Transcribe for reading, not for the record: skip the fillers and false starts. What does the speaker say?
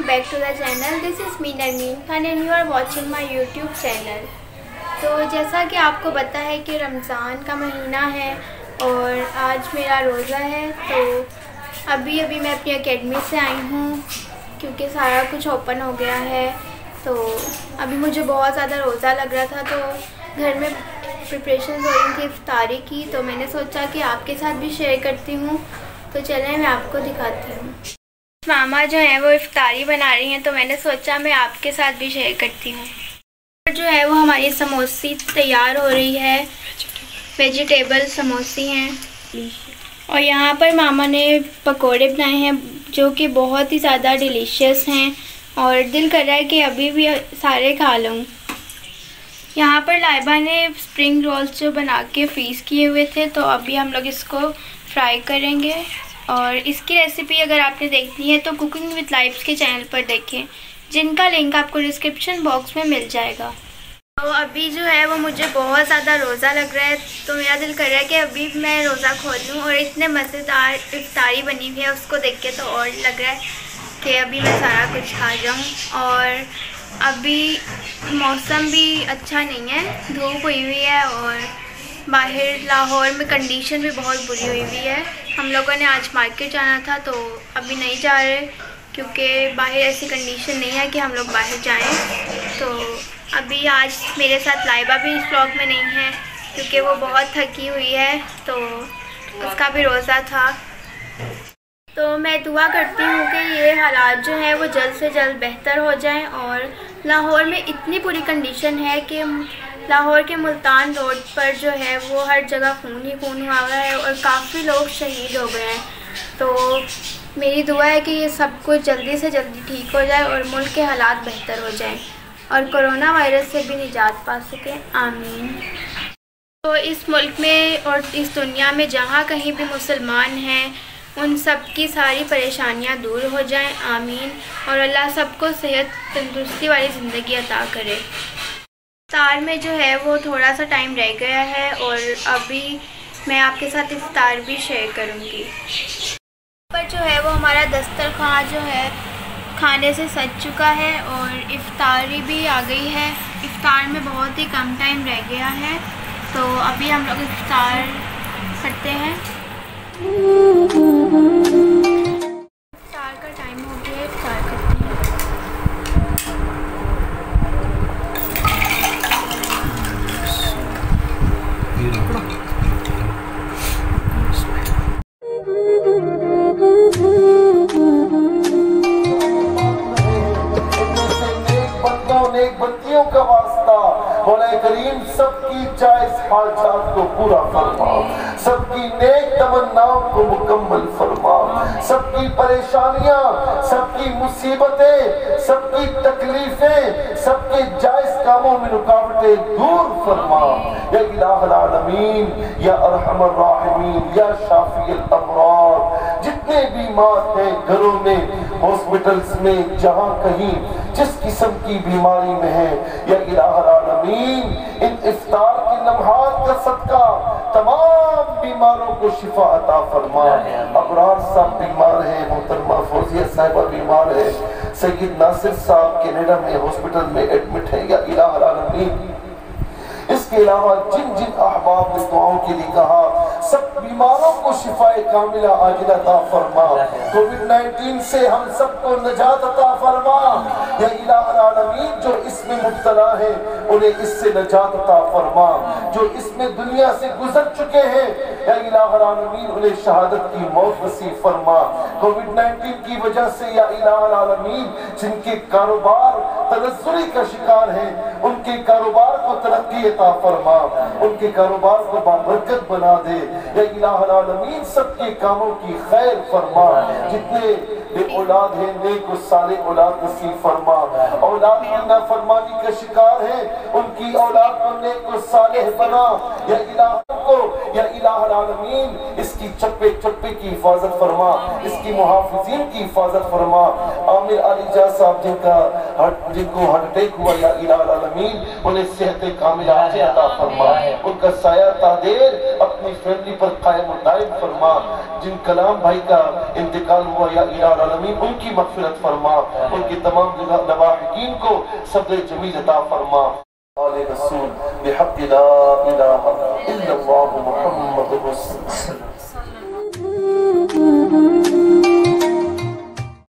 back to the channel. This is me Narmeen Khan and you are watching my YouTube channel. तो जैसा कि आपको पता है कि रमज़ान का महीना है और आज मेरा रोज़ा है। तो अभी मैं अपनी एकेडमी से आई हूँ क्योंकि सारा कुछ ओपन हो गया है। तो अभी मुझे बहुत ज़्यादा रोज़ा लग रहा था, तो घर में प्रिपरेशन हो रही थी इफ्तारी की। तो मैंने सोचा कि आपके साथ भी शेयर करती हूँ। तो चलें मैं आपको दिखाती हूँ। मामा जो है वो इफ्तारी बना रही हैं, तो मैंने सोचा मैं आपके साथ भी शेयर करती हूँ। जो है वो हमारी समोसी तैयार हो रही है, वेजिटेबल समोसी हैं। और यहाँ पर मामा ने पकोड़े बनाए हैं जो कि बहुत ही ज़्यादा डिलीशियस हैं और दिल कर रहा है कि अभी भी सारे खा लूँ। यहाँ पर लाइबा ने स्प्रिंग रोल्स जो बना के फ्रीज़ किए हुए थे, तो अभी हम लोग इसको फ्राई करेंगे। और इसकी रेसिपी अगर आपने देखनी है तो कुकिंग विद लाइब्स के चैनल पर देखें, जिनका लिंक आपको डिस्क्रिप्शन बॉक्स में मिल जाएगा। तो अभी जो है वो मुझे बहुत ज़्यादा रोज़ा लग रहा है, तो मेरा दिल कर रहा है कि अभी मैं रोज़ा खोल लूँ। और इतने मज़ेदार इफ्तारी बनी हुई है, उसको देख के तो और लग रहा है कि अभी मैं सारा कुछ खा जाऊँ। और अभी मौसम भी अच्छा नहीं है, धूप हुई हुई है और बाहर लाहौर में कंडीशन भी बहुत बुरी हुई हुई है। हम लोगों ने आज मार्केट जाना था, तो अभी नहीं जा रहे क्योंकि बाहर ऐसी कंडीशन नहीं है कि हम लोग बाहर जाएं। तो अभी आज मेरे साथ लाइबा भी इस व्लॉग में नहीं है क्योंकि वो बहुत थकी हुई है, तो उसका भी रोज़ा था। तो मैं दुआ करती हूँ कि ये हालात जो हैं वो जल्द से जल्द बेहतर हो जाएं। और लाहौर में इतनी बुरी कंडीशन है कि लाहौर के मुल्तान रोड पर जो है वो हर जगह खून ही खून हुआ हुआ है और काफ़ी लोग शहीद हो गए हैं। तो मेरी दुआ है कि ये सब कुछ जल्दी से जल्दी ठीक हो जाए और मुल्क के हालात बेहतर हो जाएं और कोरोना वायरस से भी निजात पा सकें, आमीन। तो इस मुल्क में और इस दुनिया में जहाँ कहीं भी मुसलमान हैं, उन सब की सारी परेशानियाँ दूर हो जाएं, आमीन। और अल्लाह सबको सेहत तंदुरुस्ती वाली ज़िंदगी अता करे। इफ्तार में जो है वो थोड़ा सा टाइम रह गया है और अभी मैं आपके साथ इफ्तार भी शेयर करूँगी। पर जो है वो हमारा दस्तरखान जो है खाने से सज चुका है और इफ्तारी भी आ गई है। इफ्तार में बहुत ही कम टाइम रह गया है, तो अभी हम लोग इफ्तार करते हैं। इफ्तार का टाइम हो गया, इफ्तार करते हैं। बच्चियों का वास्ता मौला करीम सबकी जायज हाजात को पूरा फरमा, सबकी नेक तमन्नाओं को मुकम्मल फरमा, सबकी परेशानियां, सबकी मुसीबतें, सबकी तकलीफें, सबके जायज कामों में रुकावटें दूर फरमा। या इलाहुल आलमीन, या अरहमर राहिमीन, या शाफिउल अमराद। जितने बीमार हैं घरों में, हॉस्पिटल्स में, जहां कहीं जिस किस्म की बीमारी में है, या इलाहुल आलमीन इन इफ्तार के लम्हात का सदका तमाम बीमारों को शिफा अता फरमा। अबरार साहब बीमार है, मोहतरमा फौजिया साहिबा बीमार है, सैयद नासिर साहब कनाडा में हॉस्पिटल में एडमिट है, या इलाहुल आलमीन। इसके अलावा जिन जिन अहबाब ने दुआओं के लिए कहा, सब बीमारों को शिफाए कामिला आजिला अता फरमा। कोविड-19 से हम सबको नजात अता फरमा। या इलाहुल आलमीन जो इसमें मुब्तला है उन्हें इससे नजात अता फरमा, जो इसमें दुनिया से गुजर चुके हैं या इलाहुल आलमीन उन्हें शहादत की मौत नसीब फरमा। कोविड-19 की वजह से या इलाहुल आलमीन जिनके कारोबार तनज़्ज़ुली का शिकार हैं, उनके कारोबार को तरक्की अता फरमा, उनके कारोबार को बाबरकत बना दे। या इलाहुल आलमीन सबके कामों की खैर फरमा। जितने औलाद हैं नेक और सालेह औलाद नसीब फरमा। औलाद की नाफरमानी का शिकार है, उनकी औलाद को नेक और सालेह बना। या इलाहुल आलमीन इसकी चप्पे चप्पे की हिफाजत फरमा, इसकी मुहाफिजीन की हिफाजत फरमा। आमिर अलीजा साहब जिनको हार्ट अटैक हुआ, या इलाही आलमीन उन्हें सेहत कामिल आजिल अता फरमा, उनका साया तादेर अपनी फैमिली पर कायम और दायम फरमा। जिन कलाम भाई का इंतकाल हुआ, या इलाही आलमीन उनकी मग़फ़िरत फरमा, उनकी तमाम लवाहिकीन को सब्र जमील अता फरमा। रसूल बिहक़्क़ि ला इलाहा इल्लल्लाहु मुहम्मदुर रसूलुल्लाह।